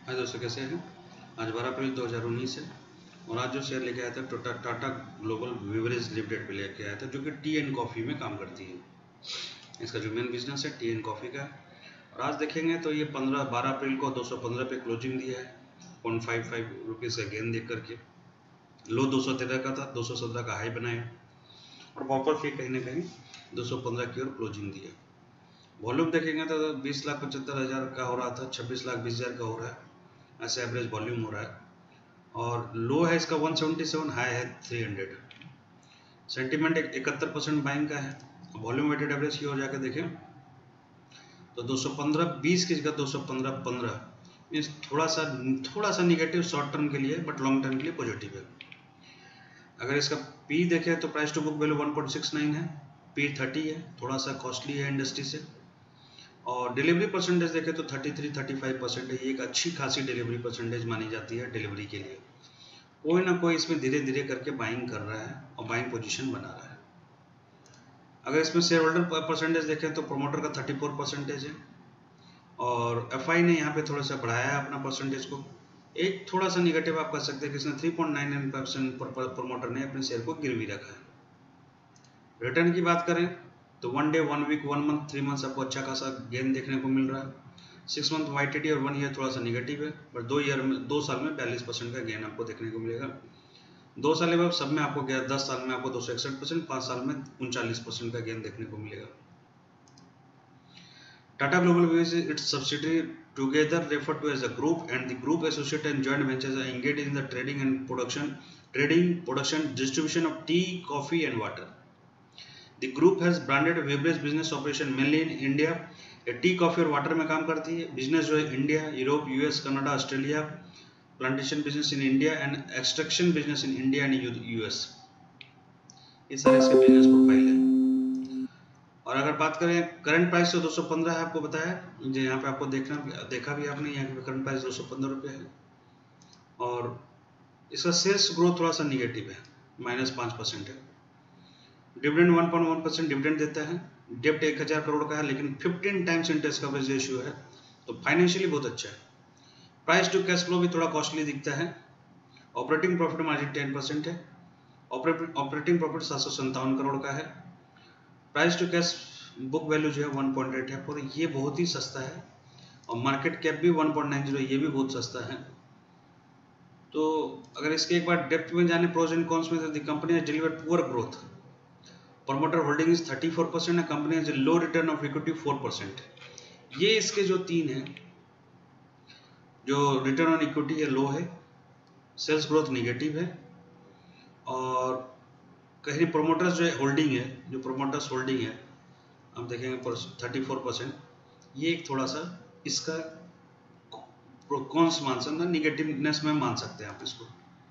हाय दोस्तों, कैसे हैं? आज 12 अप्रैल 2019 है और आज जो शेयर लेके आया था टाटा ग्लोबल बेवरेज लिमिटेड पे लेके आया था, जो कि टी एंड कॉफ़ी में काम करती है। इसका जो मेन बिजनेस है टी एंड कॉफ़ी का है। और आज देखेंगे तो ये 12 अप्रैल को 215 पे क्लोजिंग दिया है, 0.55 रुपीज़ का गेन देख करके। लो 213 का था, 217 का हाई बनाया और वापस फिर कहीं ना कहीं 215 की ओर क्लोजिंग दिया। वॉल्यूम देखेंगे तो 20,75,000 का हो रहा था, 26,20,000 का हो रहा है। ऐसे एवरेज वॉल्यूम हो रहा है और लो है इसका 177, हाई है 300। सेंटीमेंट 71% बाइंग का है। वॉल्यूम वेटेड एवरेज की ओर जाकर देखें तो 215.20 की जगह 215.15 मीन्स थोड़ा सा निगेटिव शॉर्ट टर्म के लिए, बट लॉन्ग टर्म के लिए पॉजिटिव है। अगर इसका पी देखें तो प्राइस टू बुक वैल्यू 1.69 है, पी 30 है, थोड़ा सा कॉस्टली है इंडस्ट्री से। और डिलीवरी परसेंटेज देखें तो 33-35% है। ये एक अच्छी खासी डिलीवरी परसेंटेज मानी जाती है डिलीवरी के लिए। कोई ना कोई इसमें धीरे धीरे करके बाइंग कर रहा है और बाइंग पोजीशन बना रहा है। अगर इसमें शेयर होल्डर परसेंटेज देखें तो प्रोमोटर का 34% है और एफआई ने यहाँ पे थोड़ा सा बढ़ाया है अपना परसेंटेज को। एक थोड़ा सा निगेटिव आप कह सकते हैं कि इसने 3.99% पर प्रोमोटर ने अपने शेयर को गिरवी रखा है। रिटर्न की बात करें तो 1 डे 1 वीक 1 मंथ 3 मंथ्स आपको अच्छा खासा गेन देखने को मिल रहा है। 6 मंथ वाईटीडी और 1 ईयर थोड़ा सा निगेटिव है, पर 2 साल में 42% का गेन आपको देखने को मिलेगा। 2 साल में सब में आपको 10 साल में आपको 261%, 5 साल में 39% का गेन देखने को मिलेगा। Tata global with its subsidiary together referred to as a group, and the group associate and joint ventures are engaged in the trading, production, distribution of tea, coffee and water. The group has branded beverage business operation mainly in India. Tea coffee और water में काम करती है। Business जो है India, Europe, US, Canada, Australia. Plantation business in India and extraction business in India and US. ये सारे इसके बिजनेस प्रोफाइल है। और अगर बात करें करंट प्राइस तो 215 है, आपको बताया जो यहाँ पे आपको देखा भी आपने, यहाँ पे करंट प्राइस 215 रुपये है। और इसका सेल्स ग्रोथ थोड़ा सा निगेटिव है, -5% है। डिविडेंड 1.1% डिविडेंड देता है। डेप्ट 1000 करोड़ का है, लेकिन 15 टाइम्स इंटरेस्ट कवरेज रेशियो है, तो फाइनेंशियली बहुत अच्छा है। प्राइस टू कैश फ्लो भी थोड़ा कॉस्टली दिखता है। ऑपरेटिंग प्रॉफिट मार्जिन 10% है। ऑपरेटिंग प्रॉफिट 757 करोड़ का है। Price to cash book value जो है 1.8 है, पर ये बहुत ही सस्ता है। और मार्केट कैप भी 1.90, ये भी बहुत सस्ता है। तो अगर इसके एक बार डेप्थ में जाने प्रोज एंड कॉन्स में, तो the company has delivered poor growth. Promoter holding is 34% है। Company has low return of equity 4%। ये इसके जो तीन है, जो रिटर्न ऑन इक्विटी है लो है, सेल्स ग्रोथ निगेटिव है, और कहीं प्रोमोटर्स जो है होल्डिंग है, जो प्रोमोटर्स होल्डिंग है हम देखेंगे 34%, ये एक थोड़ा सा इसका कॉन्स मान सकते, निगेटिवनेस में मान सकते हैं आप इसको।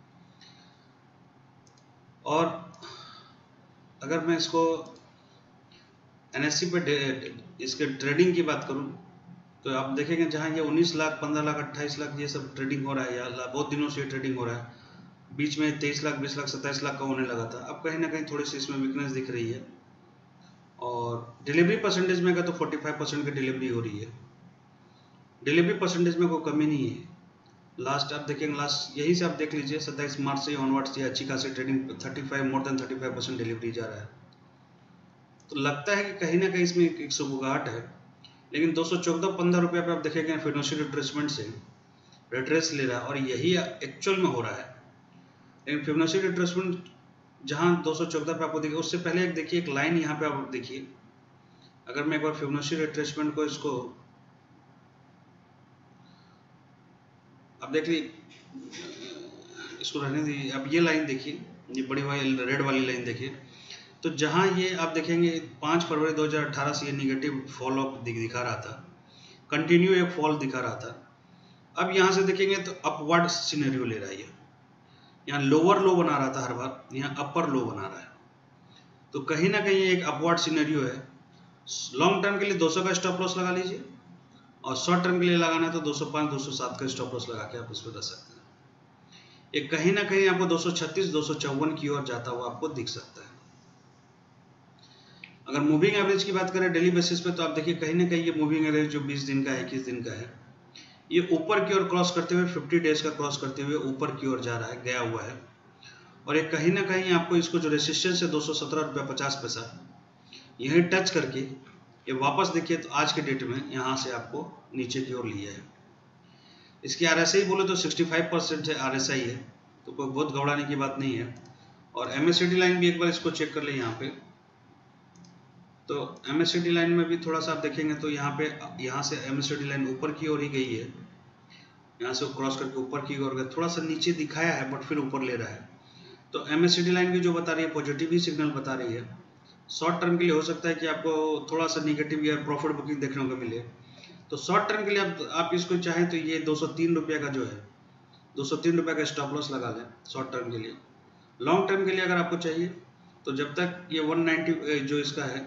और अगर मैं इसको एनएससी पे इसके ट्रेडिंग की बात करूं तो आप देखेंगे जहां ये 19 लाख, 15 लाख, 28 लाख ये सब ट्रेडिंग हो रहा है, या बहुत दिनों से ये ट्रेडिंग हो रहा है। बीच में 23 लाख, 20 लाख, 27 लाख का होने लगा था। अब कहीं ना कहीं थोड़ी सी इसमें वीकनेस दिख रही है। और डिलीवरी परसेंटेज में अगर तो 45% की डिलीवरी हो रही है। डिलीवरी परसेंटेज में कोई कमी नहीं है। लास्ट आप देखेंगे, लास्ट यही से आप देख लीजिए 27 मार्च से ऑनवर्ड्स ये अच्छी खासी ट्रेडिंग 35 मोर देन 35% डिलीवरी जा रहा है। तो लगता है कि कहीं ना कहीं इसमें एक सुबुगाहट है। लेकिन 214.15 रुपये पे आप देखेंगे फिनोशियल रिट्रेसमेंट से रिट्रेस ले रहा है, और यही एक्चुअल में हो रहा है। लेकिन फिनोशियल रिट्रेसमेंट जहां 214 पे आपको देखिए, उससे पहले एक देखिए एक लाइन यहाँ पे आप देखिए। अगर मैं एक बार फिबोनाची रिट्रेसमेंट को इसको अब देख ली, इसको रहने दीजिए। अब ये लाइन देखिए, ये बड़ी वाली रेड वाली लाइन देखिए। तो जहां ये आप देखेंगे 5 फरवरी 2018 से ये निगेटिव फॉल ऑफ दिखा रहा था, कंटिन्यू एक फॉल दिखा रहा था। अब यहाँ से देखेंगे तो अपवर्ड सिनेरियो ले रहा है। यहाँ लोअर लो बना रहा था हर बार, यहाँ अपर लो बना रहा है। तो कहीं ना कहीं एक अपवर्ड सिनेरियो है। लॉन्ग टर्म के लिए 200 का स्टॉप लॉस लगा लीजिए, और शॉर्ट टर्म के लिए लगाना है तो 205, 207 का स्टॉप लॉस लगा के आप इसमें रह सकते हैं। ये कहीं ना कहीं आपको 236, 254 की ओर जाता हुआ आपको दिख सकता है। अगर मूविंग एवरेज की बात करें डेली बेसिस पे, तो आप देखिए कहीं ना कहीं ये मूविंग एवरेज जो 20 दिन का है, 21 दिन का है, ये ऊपर की ओर क्रॉस करते हुए 50 डेज का क्रॉस करते हुए ऊपर की ओर जा रहा है, गया हुआ है। और ये कहीं ना कहीं आपको इसको जो रेसिस्टेंस है 217.50 रुपये यही टच करके ये वापस देखिए तो आज के डेट में यहाँ से आपको नीचे की ओर लिया है। इसकी RSI बोले तो 65% है RSI है, तो कोई बहुत घबराने की बात नहीं है। और MACD लाइन भी एक बार इसको चेक कर ले यहाँ पे, तो MACD लाइन में भी थोड़ा सा आप देखेंगे तो यहाँ से MACD लाइन ऊपर की ओर ही गई है, यहाँ से क्रॉस करके ऊपर की ओर गया, थोड़ा सा नीचे दिखाया है बट फिर ऊपर ले रहा है। तो MACD लाइन भी जो बता रही है पॉजिटिव ही सिग्नल बता रही है। शॉर्ट टर्म के लिए हो सकता है कि आपको थोड़ा सा निगेटिव या प्रॉफिट बुकिंग देखने को मिले, तो शॉर्ट टर्म के लिए आप इसको चाहें तो ये 203 रुपये का जो है 203 रुपये का स्टॉप लॉस लगा लें शॉर्ट टर्म के लिए। लॉन्ग टर्म के लिए अगर आपको चाहिए तो जब तक ये 190 जो इसका है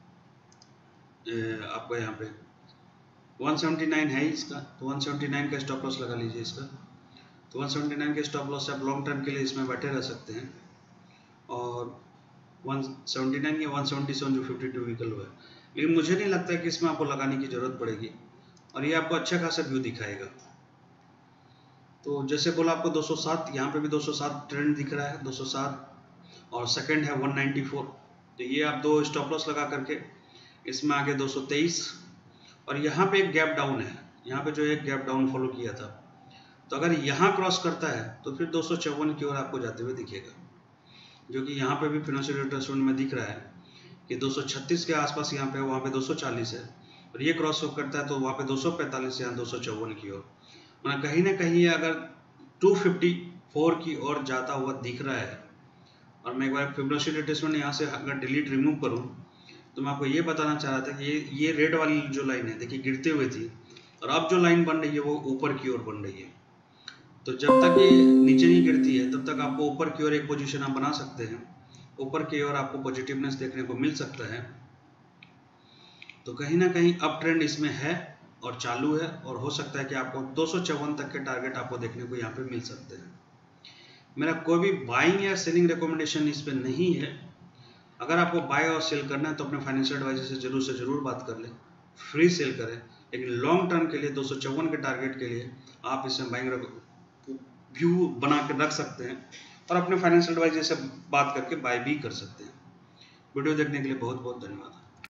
आपको यहाँ पे 179 है इसका, तो 179 का स्टॉप लॉस लगा लीजिए इसका। तो 179 के स्टॉप लॉस से आप लॉन्ग टर्म के लिए इसमें बैठे रह सकते हैं। और 179 या 177 जो 52 वीकल हुआ है, लेकिन मुझे नहीं लगता है कि इसमें आपको लगाने की ज़रूरत पड़ेगी और ये आपको अच्छा खासा व्यू दिखाएगा। तो जैसे बोला आपको 207, यहाँ पे भी 207 ट्रेंड दिख रहा है 207, और सेकंड है 194। तो ये आप दो स्टॉप लॉस लगा करके इसमें आगे 223, और यहाँ पे एक गैप डाउन है, यहाँ पे जो एक गैप डाउन फॉलो किया था, तो अगर यहाँ क्रॉस करता है तो फिर 254 की ओर आपको जाते हुए दिखेगा, जो कि यहाँ पे भी फाइनेंशियल रिट्रेसमेंट में दिख रहा है कि 236 के आसपास यहाँ पे, वहाँ पे 240 है, और ये क्रॉस करता है तो वहाँ पे 245 यहाँ 254 की ओर, मतलब कहीं ना कहीं अगर 254 की ओर जाता हुआ दिख रहा है। और मैं एक बार फाइनेंशियल रिट्रेसमेंट यहाँ से अगर डिलीट रिमूव करूँ तो मैं आपको ये बताना चाह रहा था कि ये रेड वाली जो लाइन है देखिए गिरते हुए थी, और अब जो लाइन बन रही है वो ऊपर की ओर बन रही है। तो जब तक ये नीचे नहीं गिरती है तब तक आपको ऊपर की ओर एक पोजीशन आप बना सकते हैं, ऊपर की ओर आपको पॉजिटिवनेस देखने को मिल सकता है। तो कहीं ना कहीं अप ट्रेंड इसमें है और चालू है, और हो सकता है कि आपको 254 तक के टारगेट आपको देखने को यहाँ पे मिल सकते हैं। मेरा कोई भी बाइंग या सेलिंग रिकमेंडेशन इस पर नहीं है। अगर आपको बाय और सेल करना है तो अपने फाइनेंशियल एडवाइजर से ज़रूर बात कर लें, फ्री सेल करें। लेकिन लॉन्ग टर्म के लिए 254 के टारगेट के लिए आप इसमें बाइंग व्यू बना के रख सकते हैं, और अपने फाइनेंशियल एडवाइजर से बात करके बाय भी कर सकते हैं। वीडियो देखने के लिए बहुत बहुत धन्यवाद।